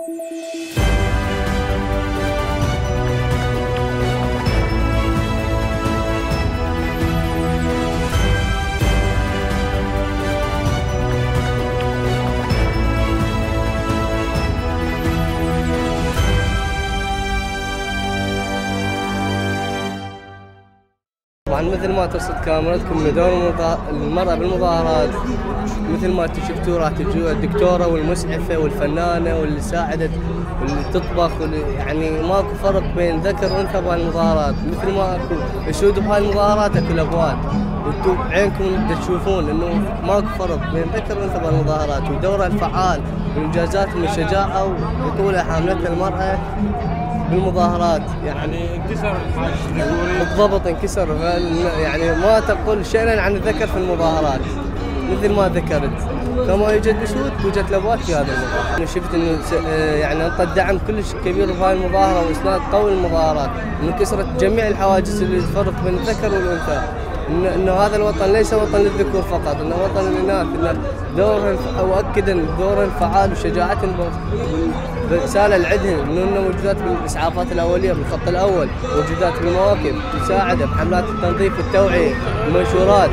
طبعا مثل ما ترصد كاميرتكم ان دور المرأة بالمظاهرات مثل ما انتم شفتوا راح تجوا الدكتورة والمسعفة والفنانة واللي ساعدت واللي تطبخ يعني ماكو فرق بين ذكر وانثى بهالمظاهرات، مثل ما اكو اسود بهالمظاهرات اكو الابوات، وانتم بعينكم تشوفون انه ماكو فرق بين ذكر وانثى بهالمظاهرات، ودورها الفعال والانجازات من الشجاعة وبطولة حاملتها المرأة بالمظاهرات. يعني انكسر الحاجز الذكوري بالضبط انكسر، يعني ما تقول شيئا عن الذكر في المظاهرات مثل ما ذكرت، كما يوجد اسود توجد لبوات في هذا المظاهرة. انا شفت انه يعني انطى الدعم كلش كبير بهاي المظاهرة واسناد قوي المظاهرات، انه كسرت جميع الحواجز اللي تفرق بين الذكر والانثى، انه هذا الوطن ليس وطن للذكور فقط، انه وطن للاناث، انه دورهم واكد ان دورهم فعال وشجاعتهم بالرساله اللي عندهم، انه موجودات بالاسعافات الاوليه بالخط الاول، موجودات بالمواكب، مساعده بحملات التنظيف والتوعيه، المنشورات،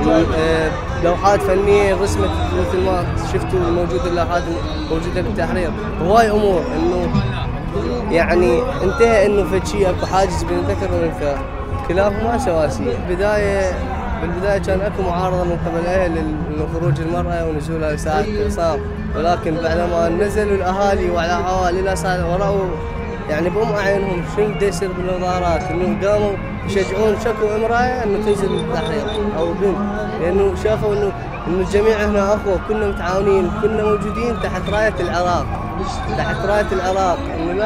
لوحات فنيه رسمت مثل ما شفتوا موجوده اللوحات موجوده بالتحرير، هواي امور انه يعني انتهى انه فد شيء اكو حاجز بين الذكر والانثى، كلاهما سواسية. بالبداية كان اكو معارضة من قبل اهل خروج المرأة ونزولها لساحة الاعتصام، ولكن بعدما نزلوا الاهالي والعوائل الى ساحة ورأوا يعني بأم اعينهم شنو بده يصير بالمظاهرات، انه قاموا يشجعون شكوا امرأة انه تنزل للتحرير او بنت، لانه شافوا انه الجميع هنا اخوة، كنا متعاونين، كنا موجودين تحت راية العراق، تحت راية العراق،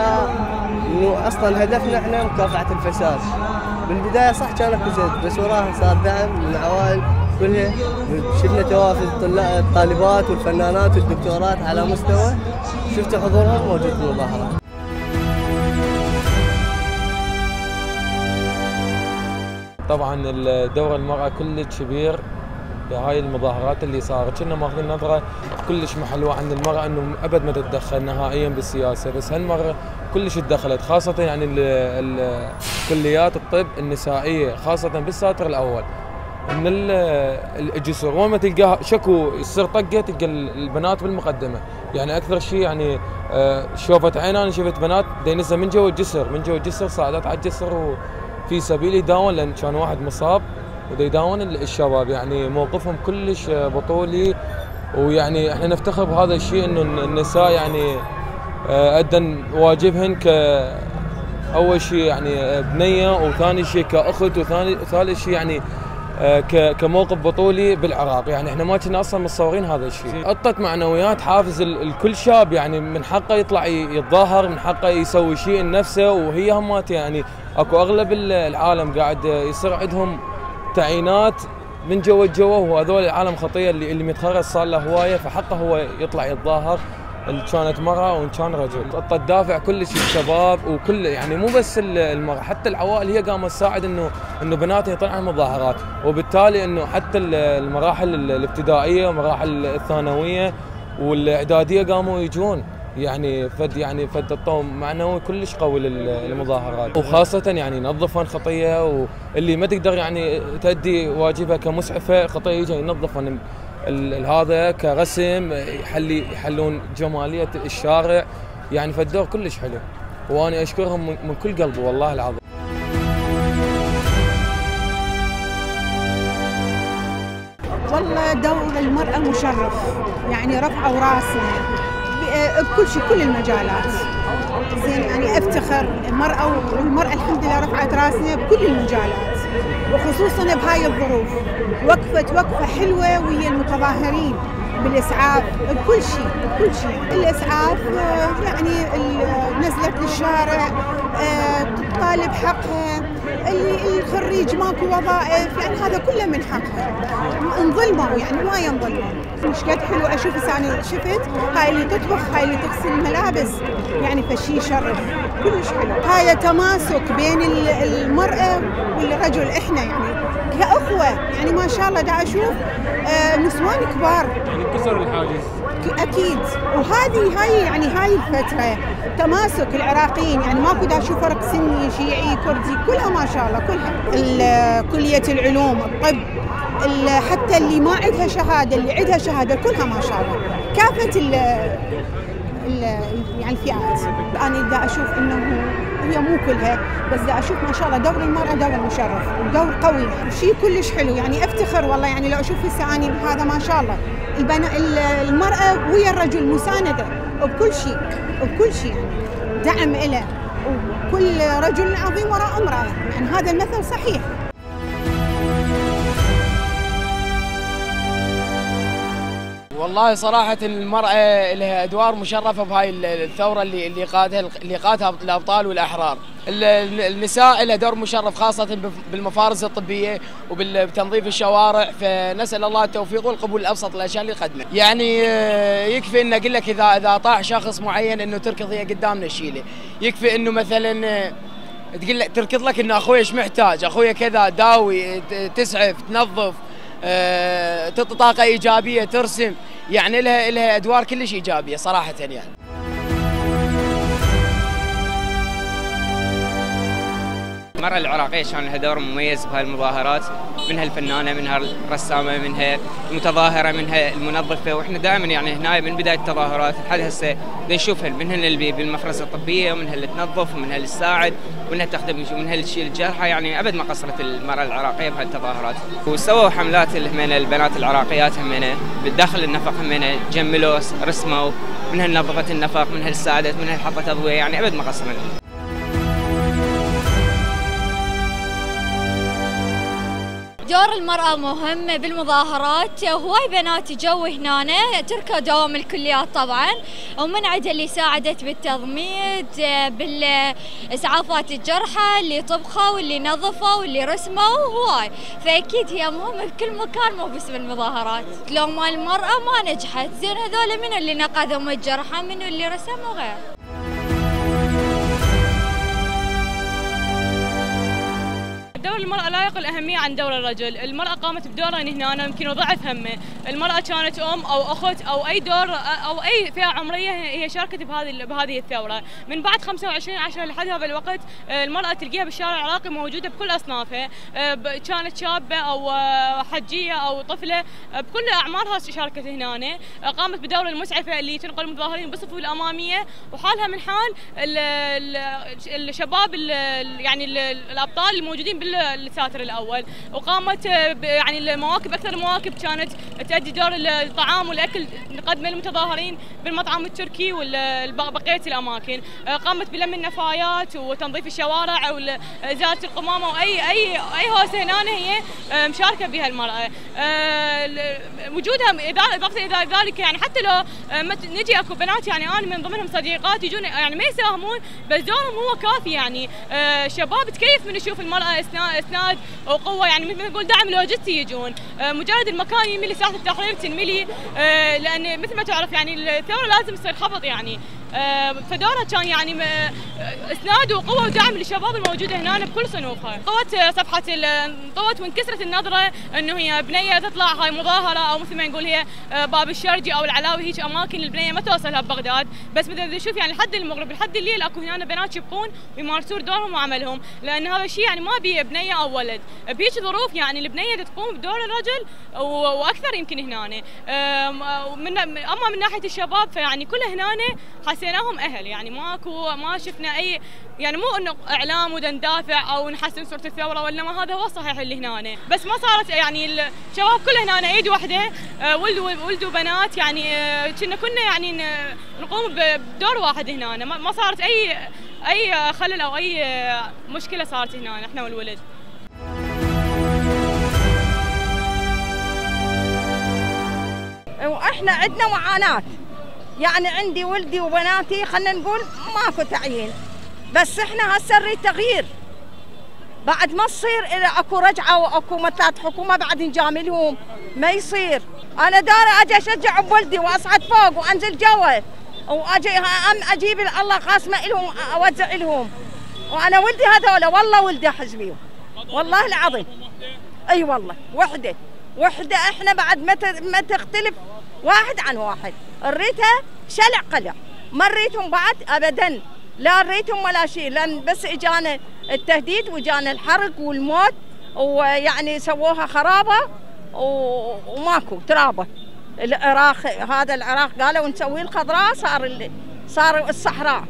انه اصلا هدفنا احنا مكافحة الفساد. بالبداية صح كان اكو زد، بس وراها صار دعم من العوائل كلها، شفنا توافد الطالبات والفنانات والدكتورات على مستوى، شفت حضورهم موجود في المظاهرة. طبعا دور المرأة كلش كبير بهاي المظاهرات اللي صارت، كنا ماخذين نظرة كلش محلوة عن المرأة انه ابد ما تتدخل نهائيا بالسياسة، بس هالمرة كلش تدخلت، خاصة يعني كليات الطب النسائية خاصة بالساتر الاول، من الجسر وين ما تلقاها شكو يصير طقه تلقى البنات بالمقدمة، يعني اكثر شيء يعني شوفت عيني انا شفت بنات دينزها من جوا الجسر، من جوا الجسر صعدت على الجسر وفي سبيل يداون، لان كان واحد مصاب ودا يداون الشباب، يعني موقفهم كلش بطولي، ويعني احنا نفتخر بهذا الشيء انه النساء يعني ادن واجبهن اول شيء يعني بنيه، وثاني شيء كاخت، وثالث شيء يعني كموقف بطولي بالعراق، يعني احنا ما كنا اصلا متصورين هذا الشيء. عطت معنويات حافز الكل شاب، يعني من حقه يطلع يتظاهر، من حقه يسوي شيء لنفسه، وهي همات يعني اكو اغلب العالم قاعد يصير عندهم تعيينات من جوا وهذول العالم خطيه اللي متخرج صار له هوايه، فحقه هو يطلع يتظاهر ان كانت مرأة وان كان رجل. الدافع كلش الشباب وكل يعني مو بس المرأة، حتى العوائل هي قامت تساعد انه بناتها يطلعن مظاهرات، وبالتالي انه حتى المراحل الابتدائيه ومراحل الثانويه والاعداديه قاموا يجون، يعني فد الطوم معنوي كلش قوي للمظاهرات، وخاصه يعني ينظفن خطيه، واللي ما تقدر يعني تؤدي واجبها كمسعفه خطيه يجي ينظفن هذا كرسم، يحلون جماليه الشارع، يعني فالدور كلش حلو، وانا اشكرهم من كل قلبي والله العظيم. والله دور المرأة مشرف، يعني رفعوا راسنا بكل شيء، كل المجالات. زين يعني افتخر والمرأة الحمد لله رفعت راسنا بكل المجالات، وخصوصا بهاي الظروف وقفت وقفة حلوة ويا المتظاهرين بالإسعاف بكل شيء. الإسعاف يعني نزلت للشارع تطالب حقها، الخريج ماكو وظائف، يعني هذا كله من حقها، انظلموا يعني ما ينظلموا. مش قد حلو اشوف، يعني شفت هاي اللي تطبخ، هاي اللي تغسل الملابس، يعني فشي يشرف كلش حلو. هاي تماسك بين المرأة والرجل، احنا يعني كأخوة، يعني ما شاء الله دا اشوف نسوان كبار، يعني كسر الحاجز. اكيد. وهذه هاي الفتره تماسك العراقيين، يعني ماكو دا اشوف فرق سني شيعي كردي، كلها ما شاء الله، كلها كليه العلوم، الطب، حتى اللي ما عندها شهاده، اللي عندها شهاده، كلها ما شاء الله، كافه يعني الفئات. انا دا اشوف انه هي مو كلها، بس دا اشوف ما شاء الله دور المراه دور مشرف ودور قوي وشيء كلش حلو، يعني افتخر والله. يعني لو اشوف هسه اني هذا ما شاء الله المراه ويا الرجل مسانده وبكل شيء يعني دعم له، وكل رجل عظيم وراء امراه، يعني هذا المثل صحيح. والله صراحة المرأة لها أدوار مشرفة بهاي الثورة اللي قادها الأبطال والأحرار. النساء لها دور مشرف خاصة بالمفارز الطبية وبتنظيف الشوارع، فنسأل الله التوفيق والقبول الأبسط الأشياء اللي قدمه. يعني يكفي إن أقول لك إذا طاح شخص معين إنه تركض هي قدامنا شيله، يكفي إنه مثلا تقول لك تركض لك إنه أخوي إيش محتاج، أخوي كذا، داوي، تسعف، تنظف، تعطي طاقة إيجابية، ترسم، يعني لها أدوار كلش إيجابية صراحة يعني. المرأة العراقية كان لها دور مميز بهاي المظاهرات، منها الفنانة، منها الرسامة، منها المتظاهرة، منها المنظفة، واحنا دائما يعني هنا من بداية التظاهرات لحد هسه نشوفهن، منها اللي بالمفرزة الطبية، ومنها اللي تنظف، ومنها اللي تساعد، ومنها تخدم، ومنها اللي تشيل الجرحى، يعني ابد ما قصرت المرأة العراقية بهاي التظاهرات. وسووا حملات همينة البنات العراقيات همينة بالداخل النفق، همينة جملوا، رسموا، منها نظفت النفق، منها ساعدت، منها حطت أضوية، يعني ابد ما قصرنا. دور المرأة مهم بالمظاهرات. هواي بنات جو هنا تركوا دوام الكليات طبعا، ومن عدا اللي ساعدت بالتضميد، بالإسعافات الجرحى، اللي طبخوا واللي نظفوا واللي رسموا هواي، فأكيد هي مهمة بكل مكان مو بس بالمظاهرات. لو ما المرأة ما نجحت، زين هذول منو اللي نقذوا الجرحى، منو اللي رسموا غير. دور المرأة لا يقل أهمية عن دور الرجل. المرأة قامت بدورها هنا، يمكن وضعف همه. المرأة كانت أم أو أخت أو أي دور أو أي فئة عمرية هي شاركت بهذه الثورة. من بعد 25/10 لحد هذا الوقت المرأة تلقيها بالشارع العراقي موجودة بكل أصنافها، كانت شابة أو حجية أو طفلة، بكل أعمارها شاركت هنا. قامت بدور المسعفة اللي تنقل المتظاهرين بالصفوف الأمامية، وحالها من حال الشباب يعني الأبطال الموجودين بالساتر الاول. وقامت يعني المواكب، اكثر المواكب كانت تؤدي دور الطعام والاكل نقدمه للمتظاهرين بالمطعم التركي وبقيه الاماكن. قامت بلم النفايات وتنظيف الشوارع وازاله القمامه، واي هوسه هنا هي مشاركه بها المراه. وجودها اضافه الى ذلك، يعني حتى لو نجي اكو بنات، يعني انا من ضمنهم صديقات يجون يعني ما يساهمون، بس دورهم هو كافي. يعني شباب تكيف من يشوف المراه اسناد وقوه، يعني مثل ما نقول دعم لوجستي يجون. مجرد المكان يملي ساحه التحرير تنملي، لان مثل ما تعرف يعني الثوره لازم تصير خبط يعني. فدورها كان يعني اسناد وقوه ودعم للشباب الموجوده هنا بكل صنوفها. طوت صفحه طوت وانكسرت النظره انه هي بنيه تطلع هاي مظاهره، او مثل ما نقول هي باب الشرجي او العلاوي، هيك اماكن البنيه ما توصلها ببغداد. بس مثل نشوف يعني لحد المغرب لحد الليل اكو هنا بنات يبقون ويمارسون دورهم وعملهم، لان هذا الشيء يعني ما بيه بنيه او ولد، بهيك ظروف يعني البنيه تقوم بدور الرجل واكثر يمكن هنا. اما من ناحيه الشباب فيعني كله هنا حسيناهم اهل، يعني ما شفنا اي، يعني مو انه اعلام وندافع او نحسن صوره الثوره، ولا ما هذا هو الصحيح اللي هنا. بس ما صارت يعني الشباب كله هنا ايد واحده، ولدوا بنات، يعني كنا يعني نقوم بدور واحد هنا، ما صارت اي خلل او اي مشكله صارت هنا احنا والولد. واحنا عندنا معاناه، يعني عندي ولدي وبناتي خلينا نقول ماكو تعيين، بس احنا هسه نريد تغيير. بعد ما تصير اذا اكو رجعه واكو مثلات حكومه بعد نجاملهم، ما يصير. انا داري اجي اشجع بولدي واصعد فوق وانزل جوا، واجي اجيب الله قاسمه لهم اوزع لهم، وانا ولدي هذول والله ولدي احز بيهم والله العظيم. اي والله وحده احنا بعد ما تختلف واحد عن واحد. ريتها شلع قلع، ما نريتهم بعد ابدا، لا نريتهم ولا شيء، لان بس اجانا التهديد واجانا الحرق والموت، ويعني سووها خرابه وماكو ترابه. العراق هذا العراق قالوا نسوي الخضراء صار الصحراء.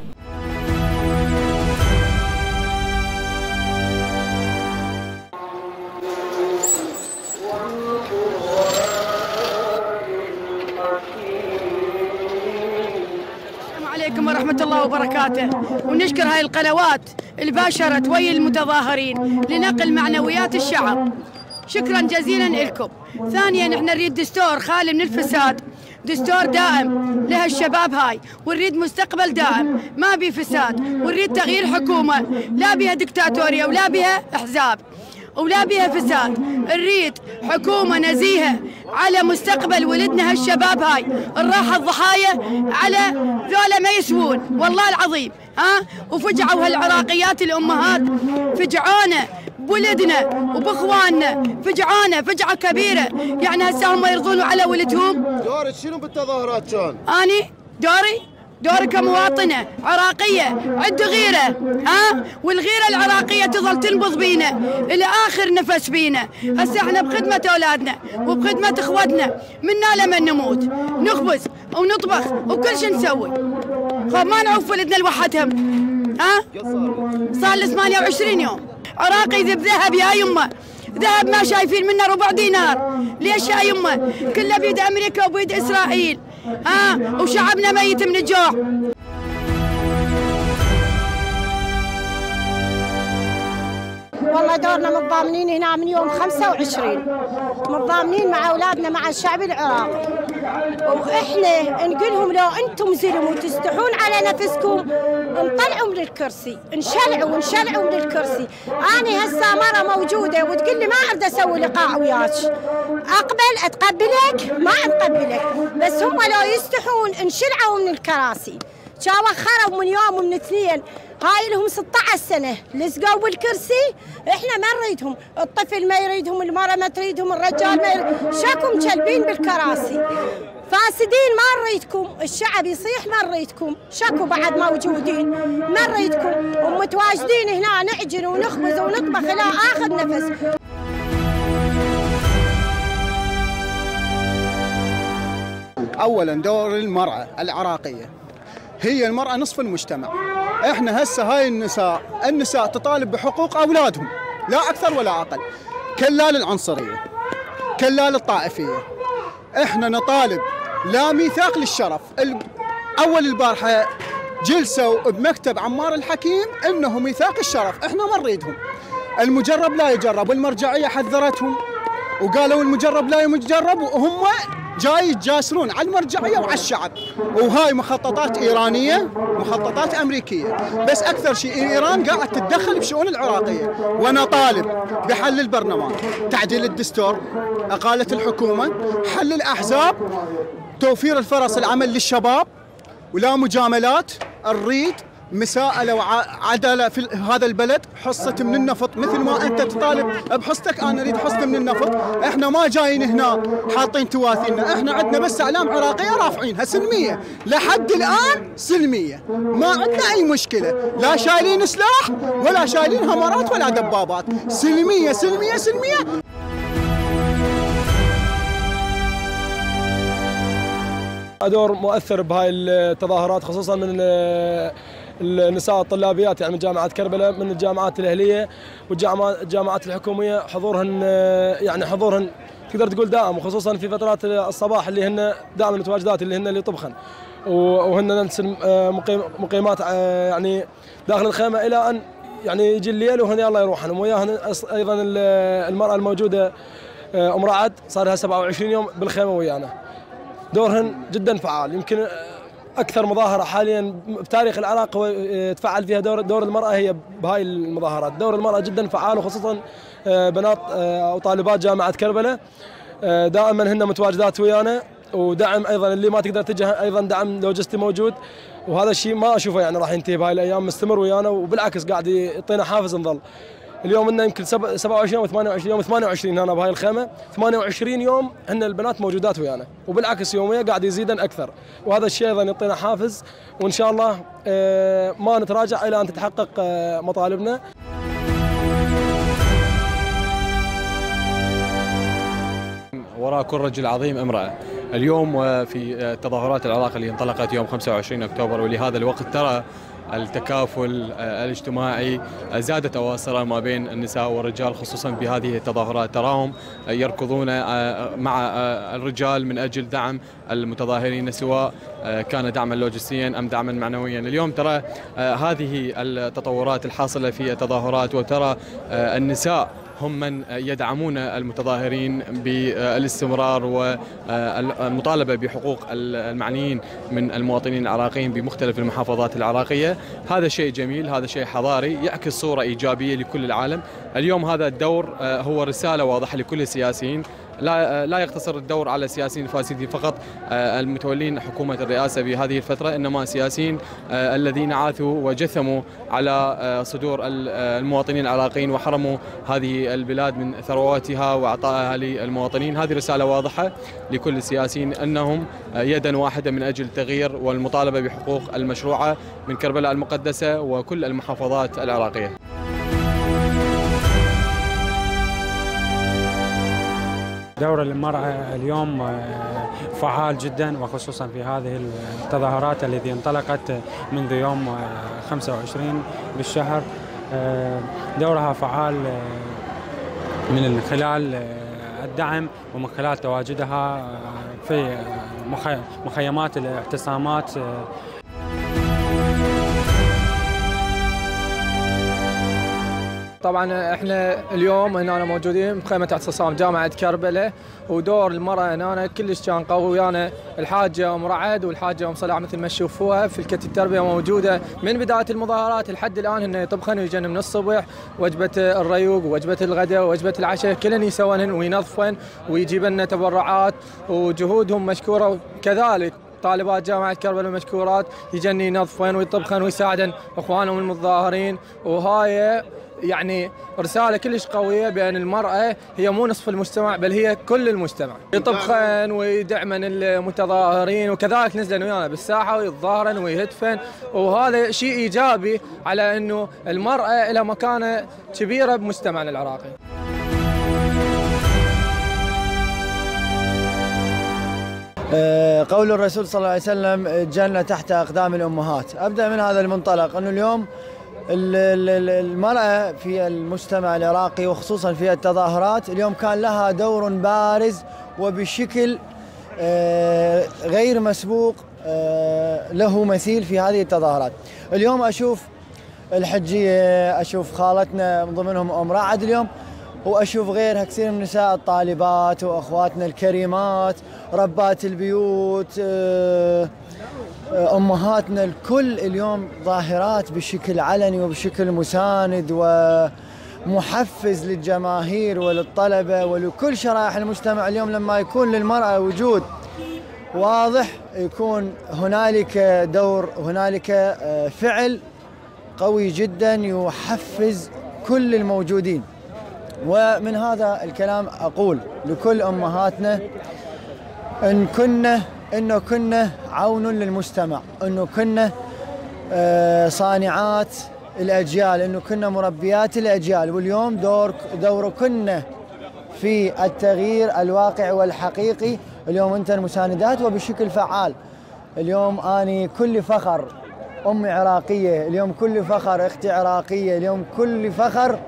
عليكم ورحمة الله وبركاته، ونشكر هاي القنوات اللي باشرت ويا المتظاهرين لنقل معنويات الشعب. شكرا جزيلا لكم. ثانيا احنا نريد دستور خالي من الفساد، دستور دائم لها الشباب هاي، ونريد مستقبل دائم ما بي فساد، ونريد تغيير حكومة لا بها دكتاتورية ولا بها احزاب ولا بها فساد. نريد حكومة نزيهة على مستقبل ولدنا هالشباب هاي، الراحة الضحايا على ذولا ما يسوون والله العظيم. وفجعوا هالعراقيات الأمهات، فجعونا بولدنا وباخواننا، فجعونا فجعة كبيرة. يعني هسه هم يرضون على ولدهم. دورك شنو بالتظاهرات كان؟ أني دوري كمواطنة عراقية عندي غيرة، والغيرة العراقية تظل تنبض بينا إلى آخر نفس بينا. هسه احنا بخدمة أولادنا وبخدمة إخوتنا، منا لمن نموت نخبز ونطبخ وكل شيء نسوي. ما نعوف ولدنا لوحدهم. صار لي 28 يوم عراقي ذب ذهب يا يمه، ذهب ما شايفين منه ربع دينار. ليش يا يمه؟ كله بيد أمريكا وبيد إسرائيل، وشعبنا ميت من الجوع. والله دورنا متضامنين هنا من يوم 25، متضامنين مع اولادنا مع الشعب العراقي، واحنا نقولهم لو انتم زلموا وتستحون على نفسكم انطلعوا من الكرسي، انشلعوا من الكرسي. انا هسه مره موجوده وتقول لي ما اريد اسوي لقاء وياك، اقبل اتقبلك ما اتقبلك، بس هم لو يستحون انشلعوا من الكراسي. شاو خرب من يوم ومن اثنين، هاي لهم 16 سنة لزقوا بالكرسي، احنا ما نريدهم، الطفل ما يريدهم، المرأة ما تريدهم، الرجال ما يريدهم، شاكم كلبين بالكراسي. فاسدين ما نريدكم، الشعب يصيح ما نريدكم، شكو بعد موجودين ما نريدكم، ومتواجدين هنا نعجن ونخبز ونطبخ إلى آخر نفس. أولاً دور المرأة العراقية، هي المرأة نصف المجتمع. احنا هسه هاي النساء تطالب بحقوق اولادهم لا اكثر ولا اقل. كلا للعنصرية، كلا للطائفية. احنا نطالب لا ميثاق للشرف. اول البارحة جلسوا بمكتب عمار الحكيم انه ميثاق الشرف، احنا ما نريدهم. المجرب لا يجرب، والمرجعية حذرتهم وقالوا المجرب لا يجرب، وهم جاي يتجاسرون على المرجعية وعلى الشعب. وهاي مخططات إيرانية، مخططات أمريكية، بس أكثر شيء إيران قاعد تتدخل بشؤون العراقية. وأنا طالب بحل البرلمان، تعديل الدستور، إقالة الحكومة، حل الأحزاب، توفير الفرص العمل للشباب، ولا مجاملات. نريد مساءلة وعدالة في هذا البلد، حصة من النفط مثل ما أنت تطالب بحصتك، أنا أريد حصة من النفط. إحنا ما جايين هنا حاطين تواثينا، إحنا عندنا بس أعلام عراقية رافعينها سلمية، لحد الآن سلمية، ما عندنا أي مشكلة، لا شايلين سلاح ولا شايلين همرات ولا دبابات، سلمية سلمية سلمية. دور مؤثر بهاي التظاهرات، خصوصا من النساء الطلابيات، يعني من جامعة كربلاء، من الجامعات الأهلية والجامعات الحكومية. حضورهن تقدر تقول دائم، وخصوصا في فترات الصباح اللي هن دائما متواجدات، اللي طبخن، وهن نفس مقيمات يعني داخل الخيمة إلى أن يعني يجي الليل وهن يلا يروحن. وياهن أيضا المرأة الموجودة أم رعد صار لها 27 يوم بالخيمة ويانا. دورهن جدا فعال، يمكن اكثر مظاهره حاليا بتاريخ العراق هو تفعل فيها دور المراه هي بهاي المظاهرات. دور المراه جدا فعال، وخصوصا بنات او طالبات جامعه كربلاء دائما هن متواجدات ويانا، ودعم ايضا اللي ما تقدر تجي ايضا دعم لوجستي موجود. وهذا الشيء ما اشوفه يعني راح ينتهي بهاي الايام، مستمر ويانا، وبالعكس قاعد يعطينا حافز نظل. اليوم لنا يمكن 27 و 28 يوم، 28 هنا بهاي الخيمه، 28 يوم هن البنات موجودات ويانا، وبالعكس يوميا قاعد يزيدن اكثر، وهذا الشيء ايضا يعطينا حافز، وان شاء الله ما نتراجع الى ان تتحقق مطالبنا. وراء كل رجل عظيم امرأة. اليوم في التظاهرات العراق اللي انطلقت يوم 25 أكتوبر، ولهذا الوقت ترى التكافل الاجتماعي زادت أواصره ما بين النساء والرجال، خصوصا بهذه التظاهرات تراهم يركضون مع الرجال من أجل دعم المتظاهرين، سواء كان دعما لوجستيا أم دعما معنويا. اليوم ترى هذه التطورات الحاصلة في التظاهرات، وترى النساء هم من يدعمون المتظاهرين بالاستمرار والمطالبة بحقوق المعنيين من المواطنين العراقيين بمختلف المحافظات العراقية. هذا شيء جميل، هذا شيء حضاري يعكس صورة إيجابية لكل العالم. اليوم هذا الدور هو رسالة واضحة لكل السياسيين، لا يقتصر الدور على السياسيين الفاسدين فقط المتولين حكومة الرئاسة بهذه الفترة، إنما سياسيين الذين عاثوا وجثموا على صدور المواطنين العراقيين وحرموا هذه البلاد من ثرواتها وأعطائها للمواطنين. هذه رسالة واضحة لكل السياسيين أنهم يدا واحدة من أجل التغيير والمطالبة بحقوق المشروعة من كربلاء المقدسة وكل المحافظات العراقية. دور المرأة اليوم فعال جدا، وخصوصا في هذه التظاهرات التي انطلقت منذ يوم 25 بالشهر. دورها فعال من خلال الدعم ومن خلال تواجدها في مخيمات الاعتصامات. طبعا احنا اليوم هنا موجودين بخيمه اعتصام جامعه كربلاء، ودور المراه هنا كلش كان قوي ويانا الحاجه ام رعد والحاجه ام صلاح مثل ما تشوفوها في الكت التربيه موجوده من بدايه المظاهرات لحد الان، هن يطبخن ويجن من الصبح وجبه الريوق ووجبه الغداء ووجبه العشاء كلن يسوون وينظفن ويجيبن لنا تبرعات، وجهودهم مشكوره، وكذلك طالبات جامعة كربلاء مشكورات يجن ينظفن ويطبخن ويساعدن اخوانهم المتظاهرين. وهاي يعني رسالة كلش قوية بأن المرأة هي مو نصف المجتمع بل هي كل المجتمع. يطبخن ويدعمن المتظاهرين، وكذلك نزلن ويانا بالساحة ويتظاهرن ويهتفن، وهذا شيء إيجابي على أنه المرأة لها مكانة كبيرة بمجتمعنا العراقي. قول الرسول صلى الله عليه وسلم الجنة تحت أقدام الأمهات. أبدأ من هذا المنطلق أنه اليوم المرأة في المجتمع العراقي وخصوصا في التظاهرات اليوم كان لها دور بارز وبشكل غير مسبوق له مثيل في هذه التظاهرات. اليوم أشوف الحجية، أشوف خالتنا من ضمنهم أم رعد اليوم، وأشوف غيرها كثير من نساء الطالبات وأخواتنا الكريمات، ربات البيوت، أمهاتنا الكل اليوم ظاهرات بشكل علني وبشكل مساند ومحفز للجماهير وللطلبة ولكل شرائح المجتمع. اليوم لما يكون للمرأة وجود واضح يكون هنالك دور، هنالك فعل قوي جدا يحفز كل الموجودين. ومن هذا الكلام أقول لكل أمهاتنا إنه كنا عون للمجتمع، إنه كنا صانعات الأجيال، إنه كنا مربيات الأجيال، واليوم دوركن في التغيير الواقع والحقيقي. اليوم أنت المساندات وبشكل فعال. اليوم أني كل فخر أمي عراقية، اليوم كل فخر أختي عراقية، اليوم كل فخر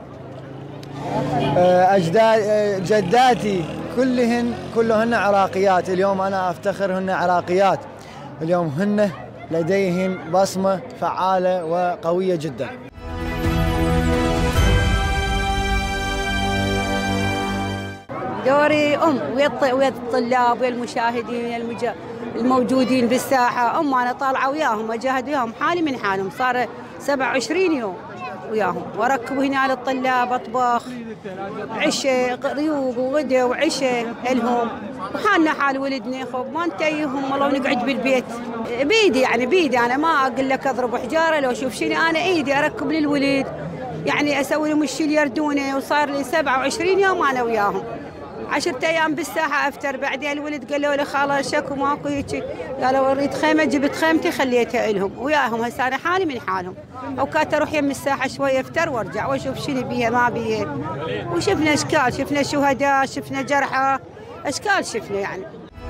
جداتي كلهن عراقيات. اليوم أنا أفتخر هن عراقيات، اليوم هن لديهن بصمة فعالة وقوية جدا. دوري ويا الطلاب ويا المشاهدين الموجودين بالساحة. أنا طالعة وياهم أجاهد وياهم حالي من حالهم، صار 27 يوم وياهم، واركب هنا للطلاب اطبخ عشاء ريوق وغدا وعشاء لهم، وحالنا حال ولدنا خب ما نتيهم والله ونقعد بالبيت بيدي، يعني بيدي انا ما اقول لك اضرب حجاره لو اشوف شيء، انا ايدي اركب للولد يعني اسوي لهم الشيء اللي يردونه، وصار لي 27 يوم انا وياهم. 10 ايام بالساحه افتر، بعدين الولد قالوا لي خاله شكو ماكو هيك، قالوا اريد خيمه، جبت خيمتي خليتها لهم وياهم. هسه انا حالي من حالهم، اوقات اروح يم الساحه شويه افتر وارجع واشوف شنو بيها ما بيها. وشفنا اشكال، شفنا شهداء، شفنا جرحى، اشكال شفنا يعني.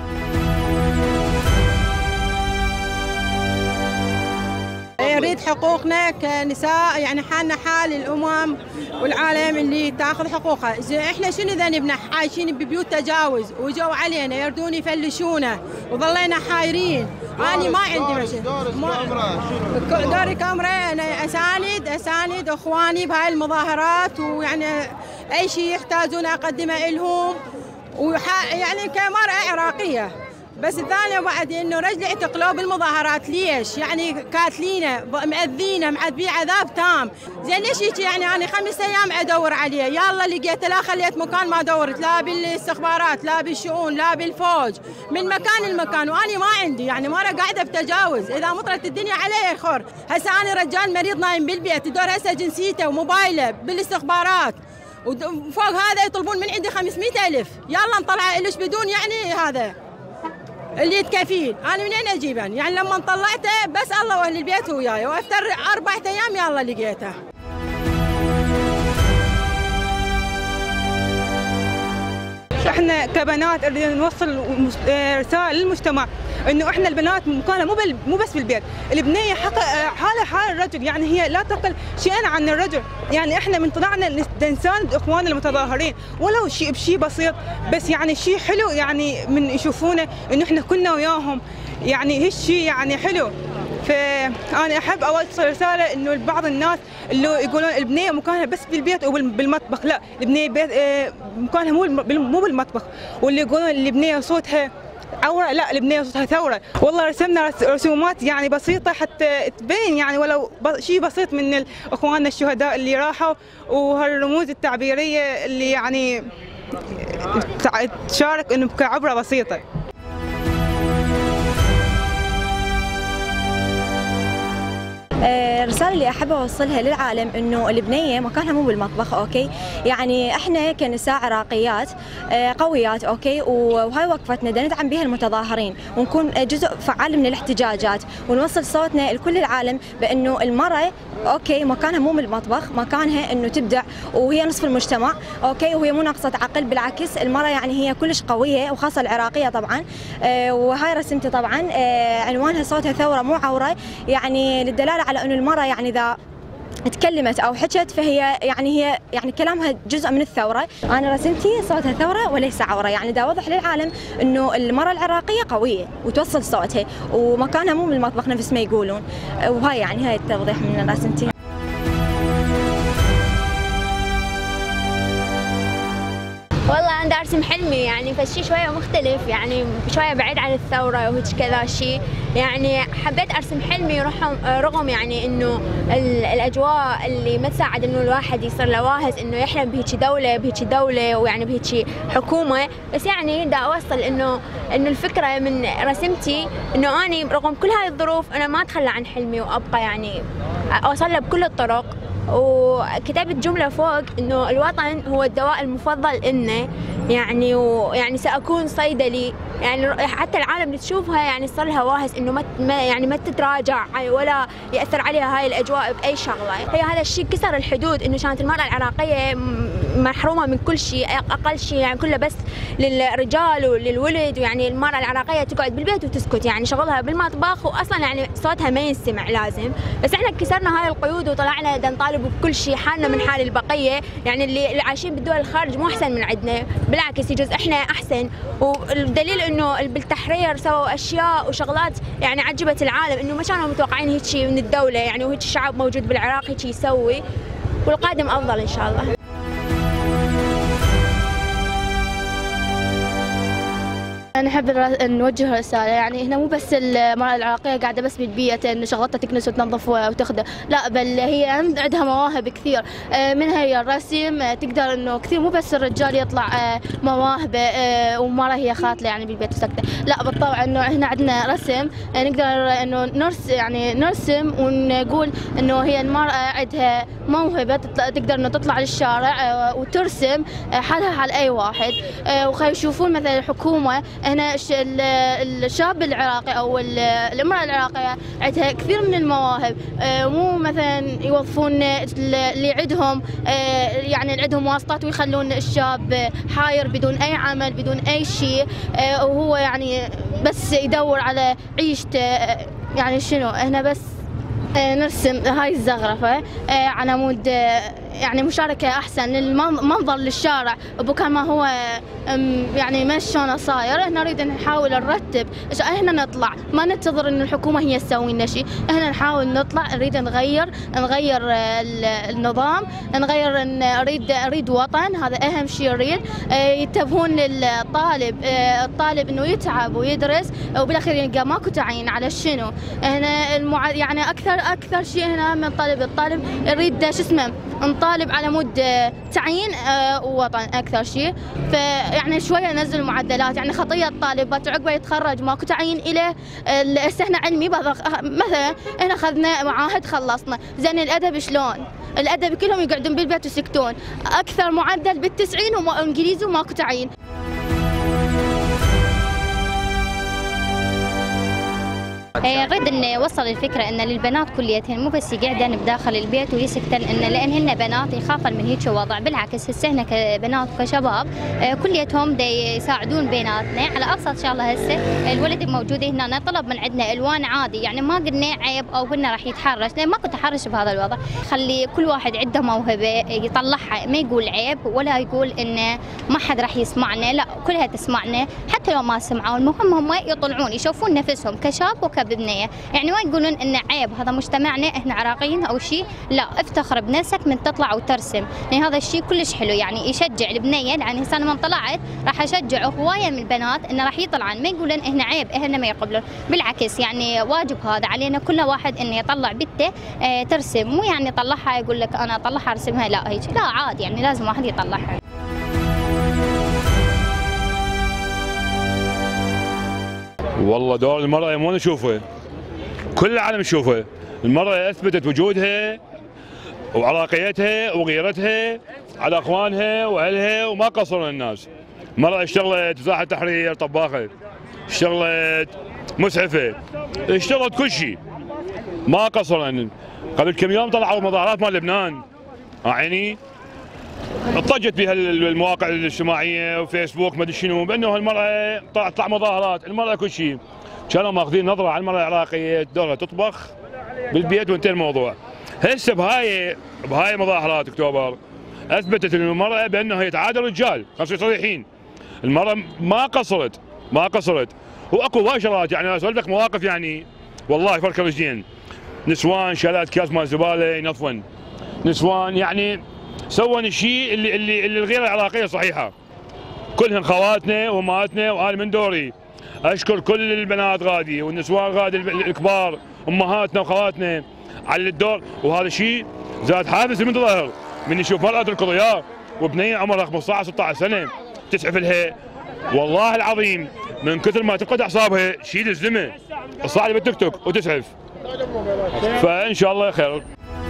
نريد حقوقنا كنساء، يعني حالنا حال الامم والعالم اللي تاخذ حقوقها. احنا شنو ذنبنا؟ عايشين ببيوت تجاوز وجو علينا يردون يفلشونا وظلينا حايرين. انا ما عندي مشكله. دوري كاميرا انا اساند اخواني بهاي المظاهرات، ويعني اي شيء يحتاجون اقدمه لهم، يعني كمرأة عراقيه. بس الثانية بعد انه رجلي اعتقلوه بالمظاهرات. ليش؟ يعني كاتلينا مأذينا معذبين عذاب تام. زين ليش هيك؟ يعني انا 5 ايام ادور عليه، يلا لقيته، لا خليت مكان ما دورت، لا بالاستخبارات لا بالشؤون لا بالفوج، من مكان لمكان، وانا ما عندي يعني مرة قاعدة بتجاوز. اذا مطرت الدنيا علي خور. هسه انا رجال مريض نايم بالبيت، يدور هسه جنسيته وموبايله بالاستخبارات، وفوق هذا يطلبون من عندي 500,000. يلا نطلع ليش بدون يعني هذا اللي يتكفين. انا منين اجيبه؟ يعني لما طلعته بس الله واهل البيت وياي، وافتر 4 ايام يلا لقيته. احنا كبنات نريد نوصل رسائل للمجتمع انه احنا البنات مكانها مو بس بالبيت، البنيه حالها حال الرجل، يعني هي لا تقل شيئا عن الرجل. يعني احنا من طلعنا نساند اخواننا المتظاهرين ولو بشيء بسيط، بس يعني شيء حلو يعني من يشوفونا انه احنا كنا وياهم، يعني هالشيء يعني حلو. فانا احب اوصل رساله انه لبعض الناس اللي يقولون البنيه مكانها بس بالبيت وبالمطبخ، لا، البنيه مكانها مو بالمطبخ. واللي يقولون البنيه صوتها عوره، لا، البنيه صوتها ثوره. والله رسمنا رسومات يعني بسيطه حتى تبين يعني ولو شيء بسيط من اخواننا الشهداء اللي راحوا، وهالرموز التعبيريه اللي يعني تشارك انه كعبره بسيطه. الرسالة اللي أحب أوصلها للعالم إنه البنية مكانها مو بالمطبخ، أوكي؟ يعني إحنا كنساء عراقيات قويات، أوكي؟ وهاي وقفتنا بدنا ندعم بها المتظاهرين ونكون جزء فعال من الاحتجاجات، ونوصل صوتنا لكل العالم بإنه المرأة أوكي مكانها مو بالمطبخ، مكانها إنه تبدع، وهي نصف المجتمع، أوكي؟ وهي مو ناقصة عقل، بالعكس المرأة يعني هي كلش قوية، وخاصة العراقية طبعا. وهاي رسمتي طبعا عنوانها صوتها ثورة مو عورة، يعني للدلالة على انه المرأة يعني اذا تكلمت او حكت فهي يعني كلامها جزء من الثورة. انا رسمتي صوتها ثورة وليس عورة، يعني دا اوضح للعالم انه المرأة العراقية قوية وتوصل صوتها ومكانها مو بالمطبخ نفس ما يقولون. وهاي يعني هاي التوضيح من رسمتي. والله أنا أرسم حلمي يعني فالشي شوية مختلف، يعني شوية بعيد عن الثورة وهيك كذا شيء. يعني حبيت أرسم حلمي رغم يعني إنه الأجواء اللي ما تساعد إنه الواحد يصير له واهز إنه يحلم بهيك دولة ويعني بهيك حكومة، بس يعني دا أوصل إنه الفكرة من رسمتي إنه أني رغم كل هاي الظروف أنا ما أتخلى عن حلمي وأبقى يعني أوصل له بكل الطرق. وكتبت جملة فوق إنه الوطن هو الدواء المفضل إلنا، يعني ويعني سأكون صيدلي، يعني حتى العالم اللي تشوفها يعني صار لها واهس إنه ما تتراجع ولا يأثر عليها هاي الأجواء بأي شغلة. هي هذا الشيء كسر الحدود، إنه كانت المرأة العراقية محرومة من كل شيء، أقل شيء يعني كله بس للرجال وللولد، ويعني المرأة العراقية تقعد بالبيت وتسكت، يعني شغلها بالمطبخ وأصلا يعني صوتها ما ينسمع لازم. بس إحنا كسرنا هاي القيود وطلعنا نطالب بكل شيء، حالنا من حال البقية، يعني اللي عايشين بالدول الخارج مو أحسن من عندنا، بالعكس يجوز إحنا أحسن. والدليل إنه بالتحرير سووا أشياء وشغلات يعني عجبت العالم، إنه ما كانوا متوقعين هيك شيء من الدولة، يعني وهيك شعب موجود بالعراق هيك يسوي، والقادم أفضل إن شاء الله. أنا أحب نوجه رسالة، يعني هنا مو بس المرأة العراقية قاعدة بس بالبيت إن شغلتها تكنس وتنظف وتخدم، لا بل هي عندها مواهب كثير، منها هي الرسم، تقدر إنه كثير مو بس الرجال يطلع مواهبه ومرأة هي خاطلة يعني بالبيت وساكتة، لا بالطبع إنه إحنا عندنا رسم، نقدر إنه نرسم ونقول إنه هي المرأة عندها موهبة تقدر إنه تطلع للشارع وترسم حالها حال أي واحد. وخلي يشوفون مثلا الحكومة هنا الشاب العراقي أو الامرأة العراقية عندها كثير من المواهب، مو مثلا يوظفون اللي عندهم يعني عندهم واسطات ويخلون الشاب حاير بدون أي عمل بدون أي شيء، وهو يعني بس يدور على عيشته. يعني شنو احنا بس نرسم هاي الزخرفة على مود يعني مشاركة أحسن للمنظر للشارع بكان ما هو يعني ما شلونه صاير. احنا نريد نحاول نرتب، احنا نطلع ما ننتظر إن الحكومة هي تسوي لنا شيء، احنا نحاول نطلع نريد نغير النظام، نريد وطن، هذا أهم شيء نريد. ينتبهون للطالب، الطالب إنه يتعب ويدرس وبالأخير يلقى ماكو تعيين على شنو. احنا يعني أكثر شيء هنا من الطالب يريد شو اسمه نطالب على مود تعيين ووطن أكثر شيء. فيعني شوية ننزل المعدلات، يعني خطية الطالب عقبه يتخرج ماكو تعيين إليه. هسه احنا علمي مثلا احنا أخذنا معاهد خلصنا، زين الأدب شلون؟ الأدب كلهم يقعدون بالبيت ويسكتون، أكثر معدل بال90 وإنجليزي وماكو تعيين. نريد ان نوصل الفكره ان للبنات كليتهن مو بس يقعدن بداخل البيت ويسكتن ان لان هن بنات يخافن من هيك وضع، بالعكس هسه احنا كبنات وكشباب كليتهم يساعدون بيناتنا على ابسط شغله. هسه الولد موجود هنا طلب من عندنا الوان عادي، يعني ما قلنا عيب او قلنا راح يتحرش، لان ماكو تحرش بهذا الوضع. خلي كل واحد عنده موهبه يطلعها، ما يقول عيب ولا يقول انه ما حد راح يسمعنا، لا كلها تسمعنا حتى لو ما سمعوا. المهم هم يطلعون يشوفون نفسهم كشاب وكبنيه، يعني ما يقولون انه عيب هذا مجتمعنا احنا عراقيين او شيء، لا افتخر بنفسك من تطلع وترسم، يعني هذا الشيء كلش حلو، يعني يشجع البنيه. يعني هسه انا من طلعت راح اشجع هوايه من البنات انه راح يطلعن، ما يقولون احنا عيب احنا ما يقبلون، بالعكس يعني واجب هذا علينا كل واحد انه يطلع بنته ترسم، مو يعني يطلعها يقول لك انا اطلعها ارسمها، لا هيك لا عادي، يعني لازم واحد يطلعها. والله دور المرأة مو نشوفه، كل العالم يشوفه. المرأة أثبتت وجودها وعراقيتها وغيرتها على أخوانها وأهلها وما قصروا الناس. المرأة اشتغلت ساحة تحرير، طباخة، اشتغلت مسعفة، اشتغلت كل شيء ما قصروا. قبل كم يوم طلعوا مظاهرات مال لبنان عيني اضطجت بها المواقع الاجتماعيه وفيسبوك ما ادري شنو، بانه المراه تطلع مظاهرات، المراه كل شيء. كانوا ماخذين نظره على المراه العراقيه دورها تطبخ بالبيت وانتهى الموضوع. هسه بهاي مظاهرات اكتوبر اثبتت انه المراه بانه هي تعادل الرجال، خلينا صريحين. المراه ما قصرت واكو وايد شغلات، يعني اسولف لك مواقف يعني والله فرق رجلين. نسوان شالت كاس مال زباله ينظفن، نسوان يعني سوون الشيء اللي الغيره العراقيه صحيحه. كلهن خواتنا وامهاتنا، وانا من دوري اشكر كل البنات غادي والنسوان غادي الكبار امهاتنا وخواتنا على الدور، وهذا الشيء زاد حافز المتظاهر من يشوف مرأة تركض وياه وبنيه عمرها 15 16 سنه تسعف لها. والله العظيم من كثر ما تفقد اعصابها شيل الزمه تصعد بالتيك توك وتسعف، فان شاء الله خير.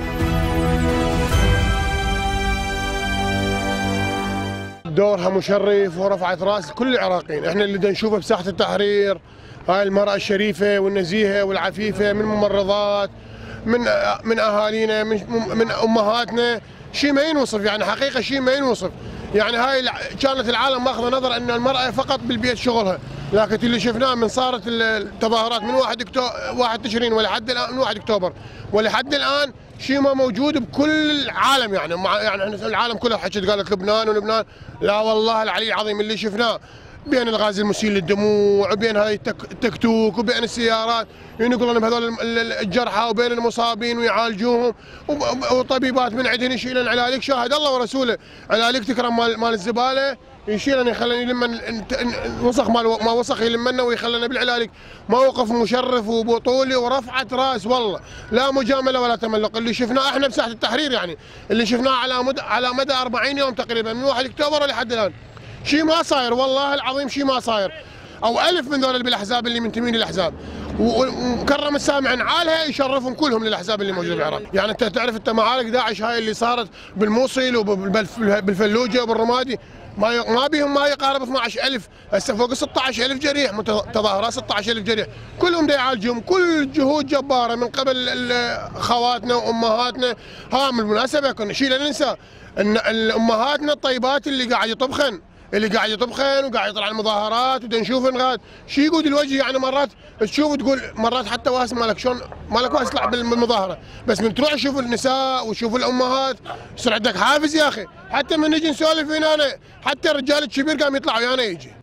دورها مشرف ورفعت راس كل العراقيين. احنا اللي نشوفه بساحه التحرير هاي المراه الشريفه والنزيهه والعفيفه من ممرضات، من اهالينا، من امهاتنا، شيء ما ينوصف، يعني حقيقه شيء ما ينوصف. يعني هاي كانت العالم ماخذه نظره ان المراه فقط بالبيت شغلها، لكن اللي شفناه من صارت التظاهرات من 1 تشرين ولحد الان، من 1 اكتوبر ولحد الان شيء ما موجود بكل العالم. يعني العالم كله حكت قالت لبنان ولبنان، لا والله العلي العظيم اللي شفناه بين الغاز المسيل للدموع وبين هاي التكتوك وبين السيارات ينقلون بهذول الجرحى وبين المصابين ويعالجوهم، وطبيبات من عندهن يشيلن علاج، شاهد الله ورسوله علاج تكرم مال الزباله يشيلن يخلينا يلمن وسخ ما وسخ يلمنا ويخلينا بالعلاج. موقف مشرف وبطولي ورفعت راس، والله لا مجامله ولا تملق. اللي شفناه احنا بساحه التحرير، يعني اللي شفناه على مدى 40 يوم تقريبا من 1 اكتوبر لحد الان شيء ما صاير، والله العظيم شيء ما صاير. او 1000 من ذول بالاحزاب اللي منتمين للاحزاب، وكرم السامع عن عالها يشرفهم كلهم للاحزاب اللي موجوده بالعراق. يعني انت تعرف انت معارك داعش هاي اللي صارت بالموصل وبالفلوجه وبالرمادي ما بيهم ما يقارب 12000، هسه فوق 16000 جريح، تظاهرات 16000 جريح، كلهم دا يعالجهم، كل جهود جباره من قبل خواتنا وامهاتنا. ها بالمناسبه كنا شيء لا ننسى ان امهاتنا الطيبات اللي قاعد يطبخن وقاعد يطلع المظاهرات ودا نشوفن غاد شي يقود الوجه. يعني مرات تشوف تقول مرات حتى واسم مالك شلون مالك واس تطلع بالمظاهره، بس من تروح تشوف النساء وتشوف الامهات يصير عندك حافز يا اخي. حتى من نجي نسولف هنا حتى الرجال الكبير قام يطلع ويانا يجي.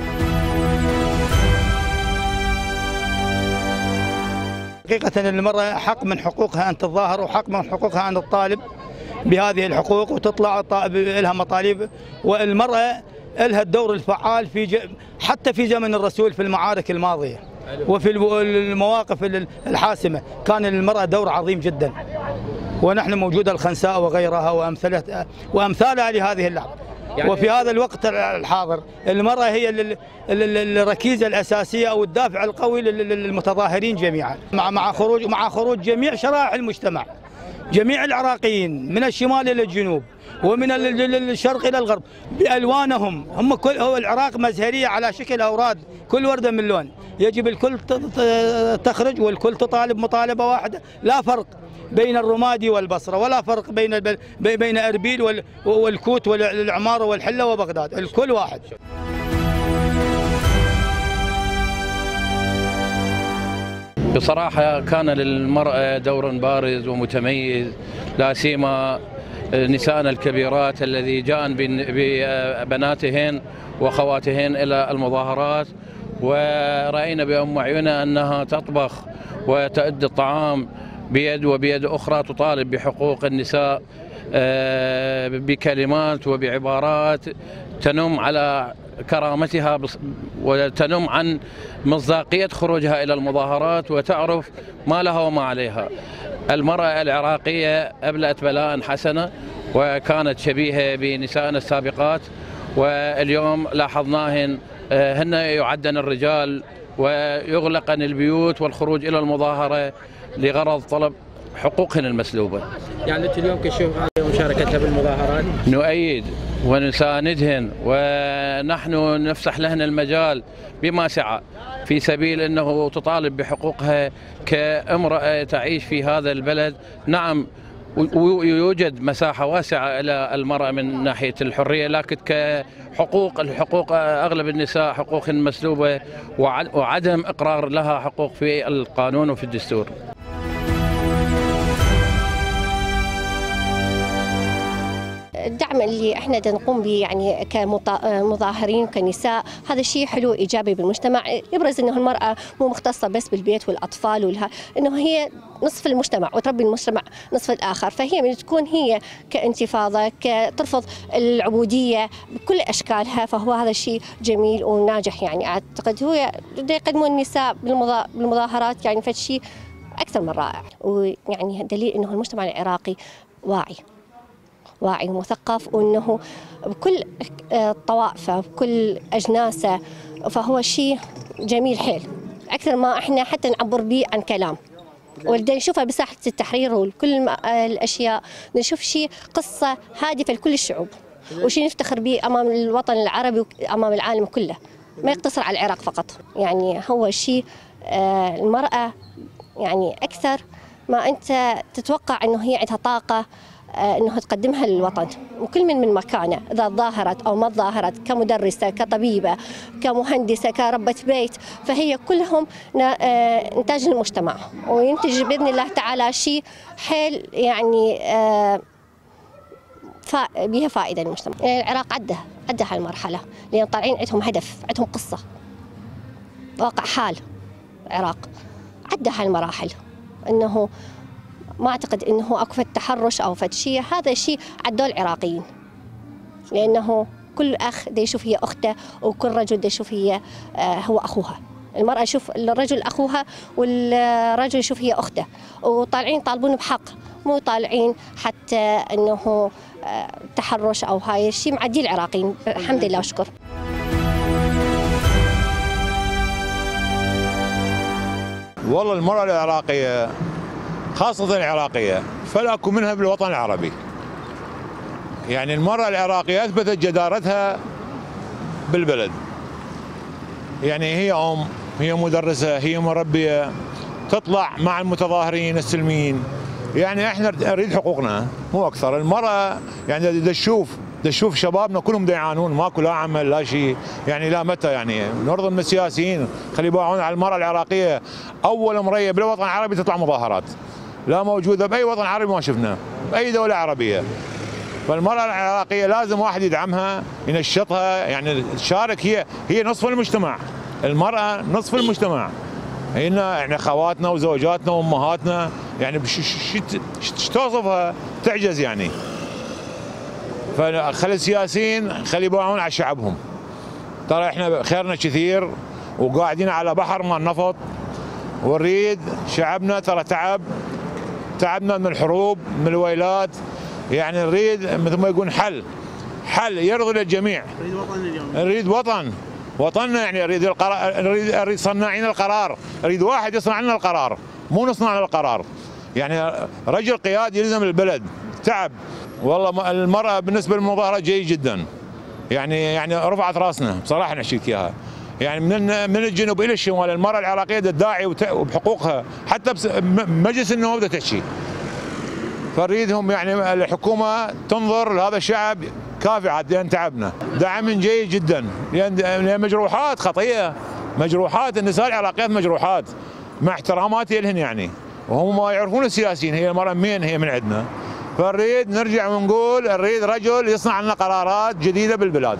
حقيقة المرأة حق من حقوقها أن تتظاهر، وحق من حقوقها أن تطالب بهذه الحقوق وتطلع لها مطالب. والمرأة لها الدور الفعال حتى في زمن الرسول في المعارك الماضية وفي المواقف الحاسمة كان للمرأة دور عظيم جدا، ونحن موجودة الخنساء وغيرها وأمثالها لهذه اللحظة. وفي هذا الوقت الحاضر المرأة هي الركيزة الأساسية أو الدافع القوي للمتظاهرين جميعا، مع خروج جميع شرائح المجتمع، جميع العراقيين من الشمال إلى الجنوب ومن الشرق إلى الغرب بألوانهم. هو العراق مزهرية على شكل أوراد، كل وردة من لون، يجب الكل تخرج والكل تطالب مطالبة واحدة، لا فرق بين الرمادي والبصرة، ولا فرق بين أربيل والكوت والعمارة والحلة وبغداد، الكل واحد. بصراحة كان للمرأة دور بارز ومتميز، لا سيما نسائنا الكبيرات الذي جاءن ببناتهن وخواتهن إلى المظاهرات، ورأينا بأم عيوننا أنها تطبخ وتؤد الطعام بيد وبيد أخرى تطالب بحقوق النساء بكلمات وبعبارات تنم على كرامتها وتنم عن مصداقية خروجها إلى المظاهرات، وتعرف ما لها وما عليها. المرأة العراقية أبلأت بلاء حسنة وكانت شبيهة بنسائنا السابقات، واليوم لاحظناهن هن يعدن الرجال ويغلقن البيوت والخروج إلى المظاهرة لغرض طلب حقوقهن المسلوبة. يعني أنت اليوم كشوف مشاركتها بالمظاهرات؟ نؤيد ونساندهن، ونحن نفسح لهن المجال بما سعى في سبيل أنه تطالب بحقوقها كامرأة تعيش في هذا البلد. نعم يوجد مساحة واسعة إلى المرأة من ناحية الحرية، لكن الحقوق أغلب النساء حقوقهن مسلوبة وعدم إقرار لها حقوق في القانون وفي الدستور. الدعم اللي احنا نقوم به يعني كمظاهرين كنساء هذا شيء حلو ايجابي بالمجتمع، يبرز انه المراه مو مختصه بس بالبيت والاطفال انه هي نصف المجتمع وتربي المجتمع نصف الاخر، فهي من تكون هي كانتفاضه ترفض العبوديه بكل اشكالها، فهو هذا الشيء جميل وناجح. يعني اعتقد هو يقدمون النساء بالمظاهرات يعني فشيء اكثر من رائع، ويعني دليل انه المجتمع العراقي واعي ومثقف، وأنه بكل طوائفه بكل أجناسه، فهو شيء جميل حيل أكثر ما إحنا حتى نعبر به عن كلام. ولدي نشوفها بساحة التحرير وكل الأشياء، نشوف شيء قصة هادفة لكل الشعوب وشيء نفتخر به أمام الوطن العربي وأمام العالم كله، ما يقتصر على العراق فقط. يعني هو شيء المرأة يعني أكثر ما أنت تتوقع أنه هي عندها طاقة انه تقدمها للوطن، وكل من مكانه اذا تظاهرت او ما تظاهرت، كمدرسه كطبيبه كمهندسه كربة بيت، فهي كلهم انتاج المجتمع، وينتج باذن الله تعالى شيء حيل يعني بها فائده للمجتمع. العراق عدى هالمرحله لان طالعين عندهم هدف، عندهم قصه، واقع حال. العراق عدى هالمراحل، انه ما أعتقد أنه أكو فد تحرش أو فد شيء، هذا شيء عدوه العراقيين، لأنه كل أخ دا يشوف هي أخته، وكل رجل دا يشوف هي هو أخوها. المرأة يشوف الرجل أخوها، والرجل يشوف هي أخته، وطالعين يطالبون بحق، مو طالعين حتى أنه تحرش أو هاي الشيء. معدي العراقيين الحمد لله وشكر. والله المرأة العراقية خاصة العراقية فلاكو منها بالوطن العربي. يعني المرأة العراقية أثبتت جدارتها بالبلد. يعني هي أم، هي مدرسة، هي مربية، تطلع مع المتظاهرين السلميين. يعني احنا نريد حقوقنا مو أكثر. المرأة يعني تشوف شبابنا كلهم يعانون، ماكو لا عمل لا شيء. يعني لا متى يعني نرضى من السياسيين خلي يباعون على المرأة العراقية. أول امرأة بالوطن العربي تطلع مظاهرات، لا موجودة بأي وطن عربي ما شفنا، بأي دولة عربية. فالمرأة العراقية لازم واحد يدعمها ينشطها، يعني تشارك. هي نصف المجتمع، المرأة نصف المجتمع. هنا يعني خواتنا وزوجاتنا وامهاتنا، يعني شو توصفها تعجز يعني. فخلي السياسيين خلي يباعون على شعبهم. ترى احنا خيرنا كثير وقاعدين على بحر مال نفط، ونريد شعبنا ترى تعبنا من الحروب من الويلات. يعني نريد مثل ما يقول حل يرضي للجميع. نريد وطن اليوم، نريد وطننا. يعني نريد صناعين القرار، نريد واحد يصنع لنا القرار مو نصنع القرار. يعني رجل قيادي يلزم البلد تعب. والله المرأة بالنسبة للمظاهرات جيد جدا. يعني رفعت راسنا بصراحة نحكي لك اياها. يعني من الجنوب الى الشمال المرأة العراقية تداعي وبحقوقها، حتى مجلس النواب تحكي. فنريدهم يعني الحكومة تنظر لهذا الشعب كافي عاد لان تعبنا. دعم جيد جدا لان مجروحات خطية، مجروحات النساء العراقيات مجروحات، مع احتراماتي لهن يعني. وهم ما يعرفون السياسيين هي المرأة مين هي من عندنا. فنريد نرجع ونقول نريد رجل يصنع لنا قرارات جديدة بالبلاد.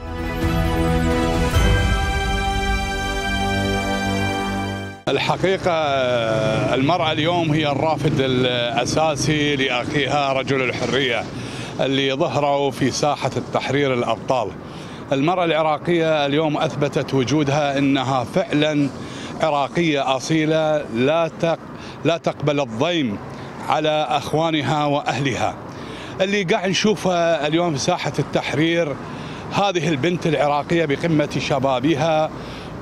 الحقيقة المرأة اليوم هي الرافد الأساسي لأخيها رجل الحرية اللي ظهروا في ساحة التحرير الأبطال. المرأة العراقية اليوم أثبتت وجودها أنها فعلا عراقية أصيلة لا تقبل الضيم على أخوانها وأهلها. اللي قاعد نشوفها اليوم في ساحة التحرير هذه البنت العراقية بقمة شبابها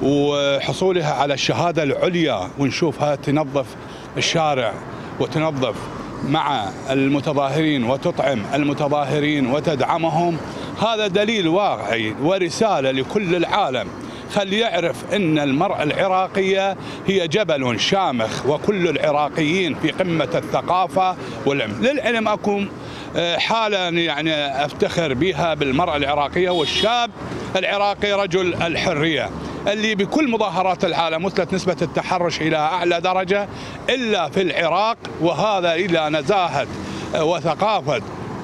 وحصولها على الشهادة العليا، ونشوفها تنظف الشارع وتنظف مع المتظاهرين وتطعم المتظاهرين وتدعمهم. هذا دليل واقعي ورسالة لكل العالم، خلي يعرف أن المرأة العراقية هي جبل شامخ، وكل العراقيين في قمة الثقافة والعلم. للعلم أكون حالة يعني أفتخر بها بالمرأة العراقية والشاب العراقي رجل الحرية اللي بكل مظاهرات العالم وصلت نسبة التحرش إلى أعلى درجة إلا في العراق، وهذا إلى نزاهة وثقافة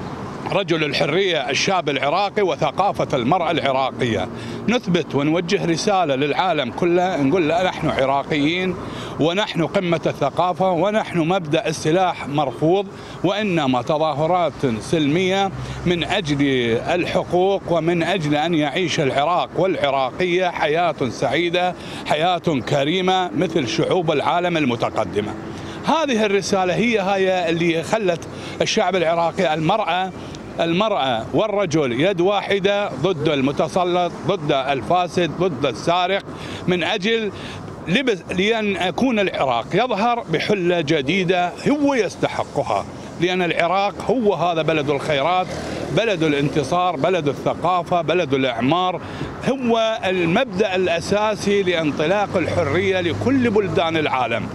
رجل الحرية الشاب العراقي وثقافة المرأة العراقية. نثبت ونوجه رسالة للعالم كله، نقول له نحن عراقيين ونحن قمة الثقافة ونحن مبدأ السلاح مرفوض، وإنما تظاهرات سلمية من أجل الحقوق ومن أجل أن يعيش العراق والعراقية حياة سعيدة حياة كريمة مثل شعوب العالم المتقدمة. هذه الرسالة هي اللي خلت الشعب العراقي المرأة والرجل يد واحدة ضد المتسلط، ضد الفاسد، ضد السارق، من أجل لأن يكون العراق يظهر بحلة جديدة هو يستحقها، لأن العراق هو هذا بلد الخيرات، بلد الانتصار، بلد الثقافة، بلد الإعمار، هو المبدأ الأساسي لانطلاق الحرية لكل بلدان العالم،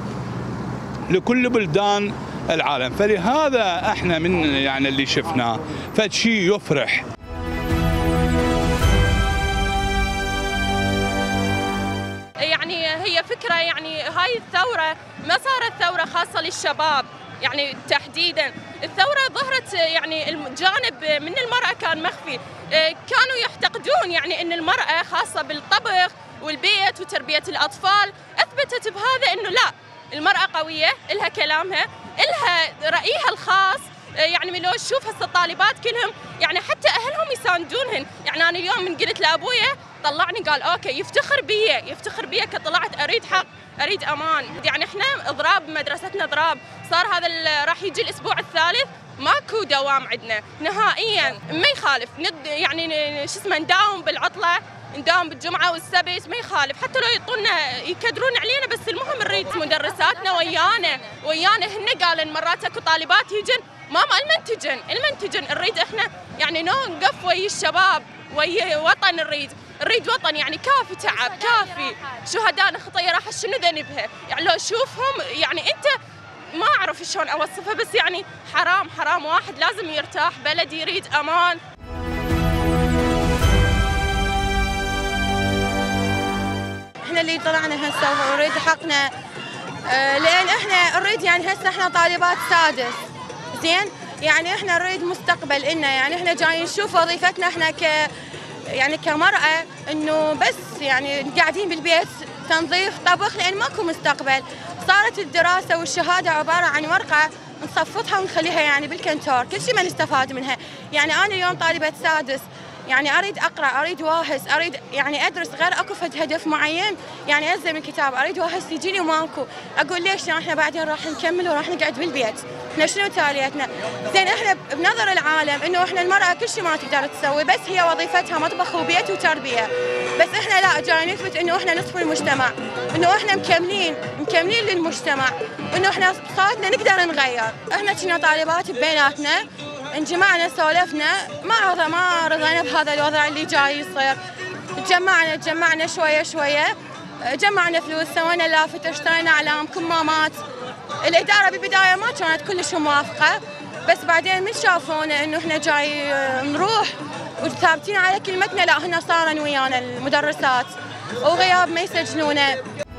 لكل بلدان العالم. فلهذا احنا من يعني اللي شفناه فشي يفرح. يعني هي فكرة، يعني هاي الثورة ما صارت ثورة خاصة للشباب يعني تحديدا، الثورة ظهرت يعني الجانب من المرأة كان مخفي، كانوا يعتقدون يعني ان المرأة خاصة بالطبخ والبيت وتربية الأطفال، أثبتت بهذا انه لا، المرأة قوية، إلها كلامها، إلها رأيها الخاص. يعني من لو تشوف هسه الطالبات كلهم يعني حتى أهلهم يساندونهن. يعني أنا اليوم من قلت لأبويا طلعني قال أوكي، يفتخر بيا كطلعت أريد حق، أريد أمان. يعني إحنا إضراب مدرستنا إضراب، صار هذا راح يجي الأسبوع الثالث ماكو دوام عندنا نهائيا، ما يخالف يعني شو اسمه نداوم بالعطلة نداوم بالجمعه والسبت ما يخالف، حتى لو يعطونا يكدرون علينا، بس المهم نريد مدرساتنا ويانا هن قالن مرات اكو طالبات يجن ماما المنتجن نريد احنا يعني نوقف ويا الشباب ويا وطن، نريد وطن يعني كافي تعب كافي شهداء خطيه راح شنو ذنبها، يعني لو اشوفهم يعني انت ما اعرف شلون اوصفها، بس يعني حرام واحد لازم يرتاح، بلد يريد امان. احنا اللي طلعنا هسه ونريد حقنا، لان احنا نريد يعني هسه احنا طالبات سادس زين، يعني احنا نريد مستقبل إلنا، يعني احنا جايين نشوف وظيفتنا احنا يعني كمرأة انه بس يعني قاعدين بالبيت تنظيف طبخ، لان ماكو مستقبل. صارت الدراسة والشهادة عبارة عن ورقة نصفطها ونخليها يعني بالكنتور، كل شيء ما نستفاد منها. يعني انا اليوم طالبة سادس، يعني اريد اقرا، اريد واهس، اريد يعني ادرس، غير اكو فد هدف معين يعني الزم الكتاب، اريد واهس يجيني وماكو، اقول ليش احنا بعدين راح نكمل وراح نقعد بالبيت، احنا شنو تاليتنا؟ زين احنا بنظر العالم انه احنا المراه كل شيء ما تقدر تسوي، بس هي وظيفتها مطبخ وبيت وتربيه، بس احنا لا، جاي نثبت انه احنا نصف المجتمع، انه احنا مكملين للمجتمع، انه احنا بصوتنا نقدر نغير. احنا كنا طالبات بيناتنا انجمعنا سولفنا، ما رضينا بهذا الوضع اللي جاي يصير. تجمعنا شويه، جمعنا فلوس، سوينا لافته، اشترينا اعلام، كمامات. الاداره بالبدايه ما كانت كلش موافقه، بس بعدين من شافونا انه احنا جاي نروح وثابتين على كلمتنا، لا هن صارن ويانا المدرسات وغياب ما يسجنونا.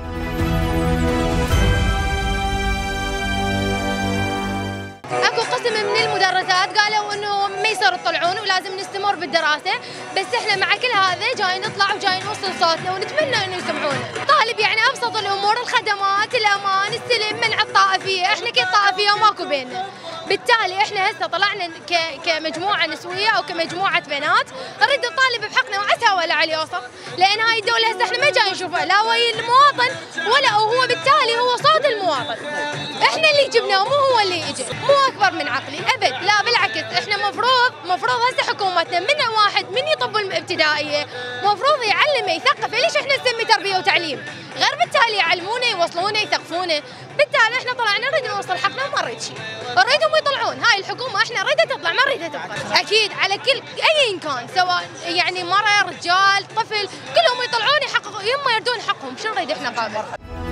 اكو قسم من المدرسات قالوا انه ما يصير تطلعون ولازم نستمر بالدراسه، بس احنا مع كل هذا جاي نطلع وجاي نوصل صوتنا ونتمنى انه يسمعونا. طالب يعني ابسط الامور، الخدمات، الامان، السلم، منع الطائفيه، احنا كل طائفيه وماكو بيننا. بالتالي احنا هسه طلعنا كمجموعه نسويه او كمجموعه بنات نريد نطالب بحقنا وعسى ولا على اليوسف، لان هاي الدوله هسه احنا ما جاي نشوفها لا ويا المواطن ولا هو، بالتالي هو صوت المواطن. احنا اللي جبناه مو هو اللي اجى، مو اكبر من عقلي ابد، لا بالعكس احنا مفروض هسه حكومتنا من واحد من يطب الابتدائيه مفروض يعلمه يثقفه. ليش احنا نسمي تربيه وتعليم؟ غير بالتالي يعلمونا يوصلونا يثقفونا. بالتالي احنا طلعنا نريد نوصل حقنا وما نريد شيء، نريدهم يطلعون. هاي الحكومه احنا نريدها تطلع، ما نريدها تبقى. اكيد على كل اي كان، سواء يعني مرأة رجال طفل، كلهم يطلعون يحققوا يما يردون حقهم. شو نريد احنا قابل؟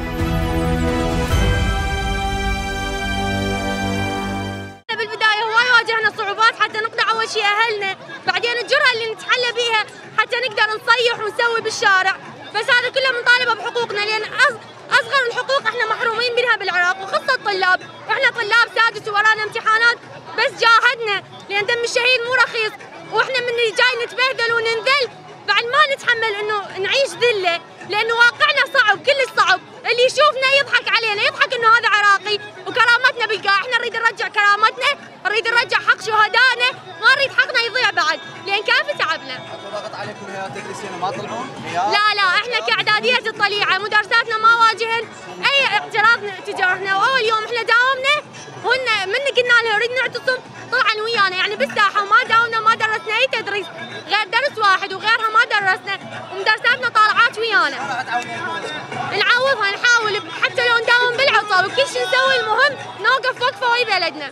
بالبدايه هواي واجهنا صعوبات حتى نقنع اول شيء اهلنا، بعدين الجرأه اللي نتحلى بيها حتى نقدر نصيح ونسوي بالشارع. بس هذا كله بنطالبه بحقوقنا، لان اصغر الحقوق احنا محرومين منها بالعراق، وخاصه الطلاب. احنا طلاب سادس وورانا امتحانات، بس جاهدنا لان دم الشهيد مو رخيص، واحنا من جاي نتبهدل وننذل بعد ما نتحمل انه نعيش ذله، لانه واقعنا صعب كلش صعب. اللي يشوفنا يضحك علينا، يضحك انه هذا عراقي وكرامتنا بالقاع. احنا نريد نرجع كرامتنا، نريد نرجع حق شهدائنا، ما نريد حقنا يضيع بعد، لان كافي تعبنا. اكو ضغط عليكم الهيئات التدريسيه ما تطلعون؟ لا احنا كاعداديه الطليعه مدرساتنا ما واجهن اي اعتراض تجاهنا، واول يوم احنا داومنا هن من قلنا لها نريد نعتصم طلعن ويانا يعني بالساحه، وما داومنا ما درسنا اي تدريس غير درس واحد وغيرها ما درسنا، ومدرساتنا طالعات ويانا. نعوضها نحاول حتى لو نداوم بالعطل وكل شيء نسوي، المهم نوقف وقفه ويا بلدنا.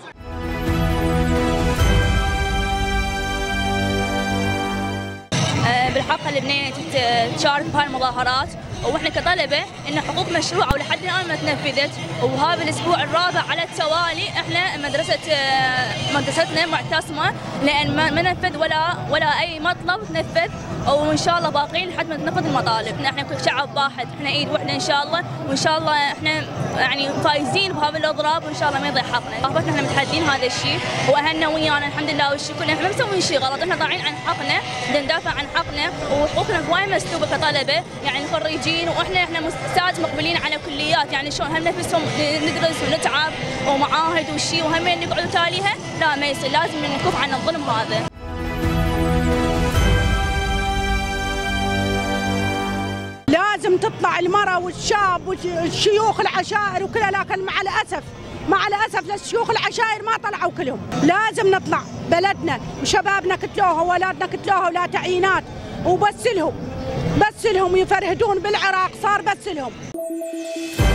بالحق البنية تشارك بهاي المظاهرات، واحنا كطلبه ان حقوق مشروعه ولحد الان ما تنفذت، وهذا الاسبوع الرابع على التوالي احنا مدرستنا معتصمه، لان ما نفذ ولا اي مطلب تنفذ، وان شاء الله باقيين لحد ما تنفذ المطالب. احنا كشعب واحد، احنا ايد واحده ان شاء الله، وان شاء الله احنا يعني فايزين بهذا الاضراب، وان شاء الله ما يضيع حقنا. رغبتنا احنا متحدين هذا الشيء، واهلنا ويانا الحمد لله والشكر، احنا ما مسويين شيء غلط، احنا طالعين عن حقنا، ندافع عن حقنا، وحقوقنا هواي مسلوبه كطلبه، يعني خريجين، واحنا ساعات مقبلين على كليات، يعني شلون هم نفسهم ندرس ونتعب ومعاهد وشي، وهم نقعد تاليها، لا ما يصير، لازم نكف عن الظلم هذا. لازم تطلع المرأة والشاب والشيوخ العشائر وكلها، لكن مع الأسف الشيوخ العشائر ما طلعوا كلهم. لازم نطلع بلدنا وشبابنا كتلوها، وولادنا كتلوها، ولا تعيينات وبس لهم. بس لهم يفرهدون بالعراق، صار بس لهم.